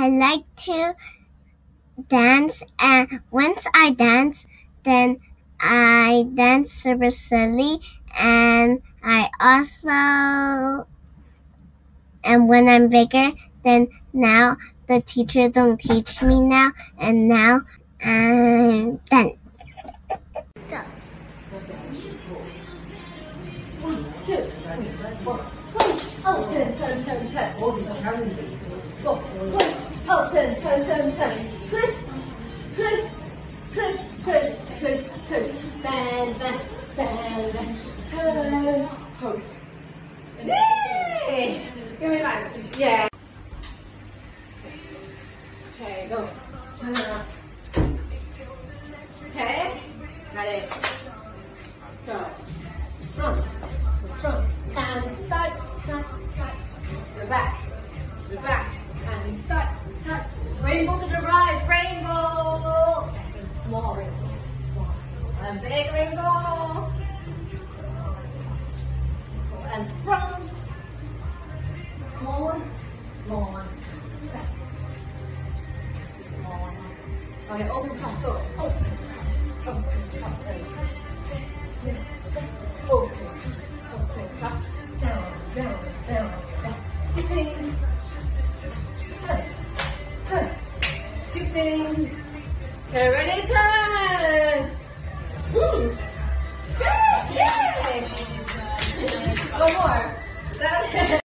I like to dance, and once I dance, then I dance super silly, and when I'm bigger, then now the teacher don't teach me now, and now I'm done. Go. 1, 2, 3, 4. Push, open, turn, turn, turn. Go. Push, open, turn, turn, turn. Twist, twist, twist, twist, twist, twist. Bend, bend, bend, bend. Turn, post. Yay! Give me mine. Yeah. Okay, go. Turn around. Okay, ready. Go. Front, front, and side, side, side. To the back, and side, side. Rainbow to the right, rainbow. And small rainbow, small. And big rainbow. And front. Small one, small one. Back. Small one. Okay, open top, go. Open top, open. Open, up, down, down, down, down. Skipping. Turn, turn. Skipping. Okay, ready, turn. Woo. Yay! One more. That's it.